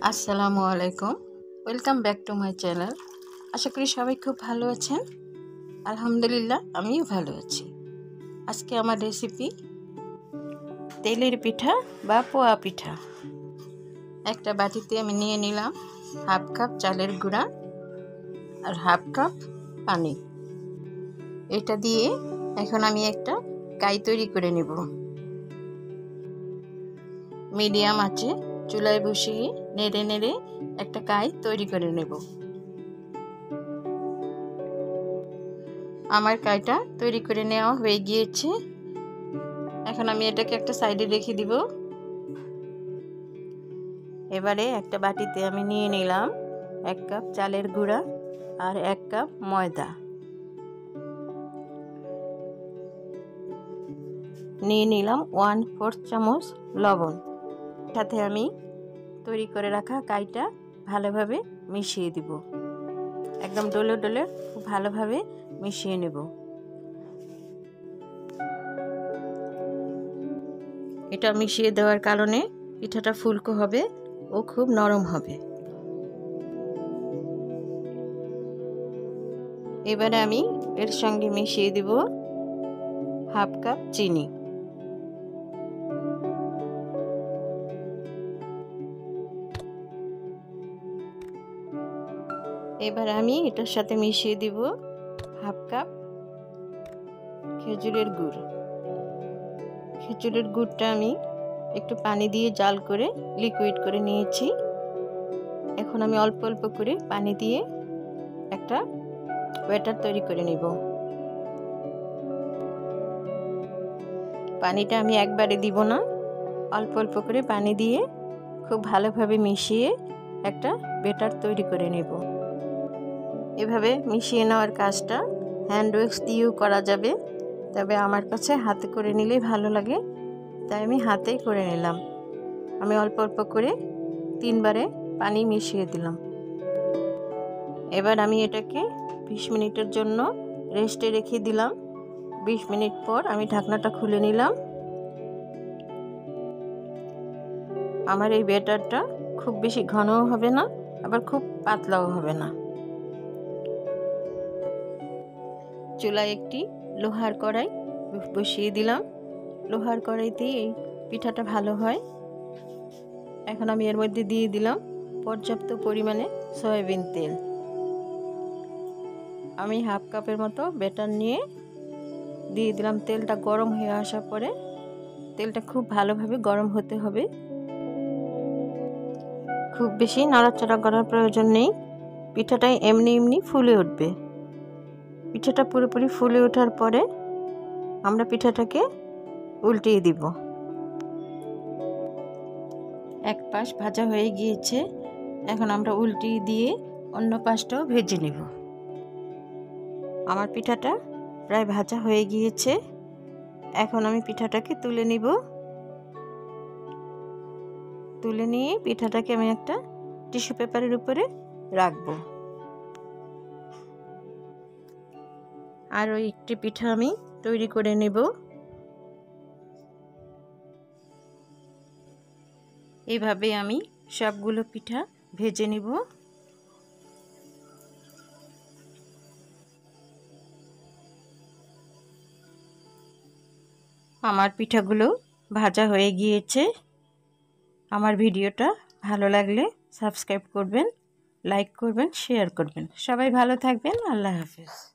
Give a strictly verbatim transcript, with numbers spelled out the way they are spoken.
আসসালামু আলাইকুম, welcome back to my channel. আশা করি সবাই খুব ভালো আছেন। আলহামদুলিল্লাহ, আমিও ভালো আছি। আজকে আমার রেসিপি তেলের পিঠা বা পোয়া পিঠা। একটা বাটিতে আমি নিয়ে নিলাম হাফ কাপ চালের গুঁড়া আর হাফ কাপ পানি। এটা দিয়ে এখন আমি একটা কাই তৈরি করে নেব। মিডিয়াম আঁচে চুলায় বসিয়ে নেড়ে নেড়ে একটা কাই তৈরি করে নেব। আমার কাইটা তৈরি করে নেওয়া হয়ে গিয়েছে। এখন আমি এটাকে একটা সাইডে রেখে দিব। এবারে একটা বাটিতে আমি নিয়ে নিলাম এক কাপ চালের গুঁড়া আর এক কাপ ময়দা। নিয়ে নিলাম ওয়ান ফোর্থ চামচ লবণ। সাথে আমি তৈরি করে রাখা কাইটা ভালোভাবে মিশিয়ে দিব। একদম ডলে ডলে খুব ভালোভাবে মিশিয়ে নেব। এটা মিশিয়ে দেওয়ার কারণে পিঠাটা ফুলকো হবে ও খুব নরম হবে। এবারে আমি এর সঙ্গে মিশিয়ে দিব হাফ কাপ চিনি। এবার আমি এটার সাথে মিশিয়ে দিব হাফ কাপ খেজুরের গুড়। খেজুরের গুড়টা আমি একটু পানি দিয়ে জাল করে লিকুইড করে নিয়েছি। এখন আমি অল্প অল্প করে পানি দিয়ে একটা ব্যাটার তৈরি করে নেব। পানিটা আমি একবারে দিব না, অল্প অল্প করে পানি দিয়ে খুব ভালোভাবে মিশিয়ে একটা ব্যাটার তৈরি করে নেব। এভাবে মিশিয়ে নেওয়ার কাজটা হ্যান্ড ওয়াশ দিয়েও করা যাবে, তবে আমার কাছে হাতে করে নিলেই ভালো লাগে, তাই আমি হাতেই করে নিলাম। আমি অল্প অল্প করে তিনবারে পানি মিশিয়ে দিলাম। এবার আমি এটাকে বিশ মিনিটের জন্য রেস্টে রেখে দিলাম। বিশ মিনিট পর আমি ঢাকনাটা খুলে নিলাম। আমার এই ব্যাটারটা খুব বেশি ঘনও হবে না, আবার খুব পাতলাও হবে না। চুলায় একটি লোহার কড়াই বসিয়ে দিলাম। লোহার কড়াইতেই এই পিঠাটা ভালো হয়। এখন আমি এর মধ্যে দিয়ে দিলাম পর্যাপ্ত পরিমাণে সয়াবিন তেল। আমি হাফ কাপের মতো ব্যাটার নিয়ে দিয়ে দিলাম। তেলটা গরম হয়ে আসার পরে তেলটা খুব ভালোভাবে গরম হতে হবে। খুব বেশি নাড়াচাড়া করার প্রয়োজন নেই, পিঠাটা এমনি এমনি ফুলে উঠবে। পিঠাটা পুরোপুরি ফুলে ওঠার পরে আমরা পিঠাটাকে উল্টিয়ে দিব। এক পাশ ভাজা হয়ে গিয়েছে, এখন আমরা উল্টিয়ে দিয়ে অন্য পাশটাও ভেজে নেব। আমার পিঠাটা প্রায় ভাজা হয়ে গিয়েছে। এখন আমি পিঠাটাকে তুলে নিব। তুলে নিয়ে পিঠাটাকে আমি একটা টিস্যু পেপারের উপরে রাখব। আরও একটি পিঠা আমি তৈরি করে নেব। এইভাবে আমি সবগুলো পিঠা ভেজে নেব। আমার পিঠাগুলো ভাজা হয়ে গিয়েছে। আমার ভিডিওটা ভালো লাগলে সাবস্ক্রাইব করবেন, লাইক করবেন, শেয়ার করবেন। সবাই ভালো থাকবেন। আল্লাহ হাফেজ।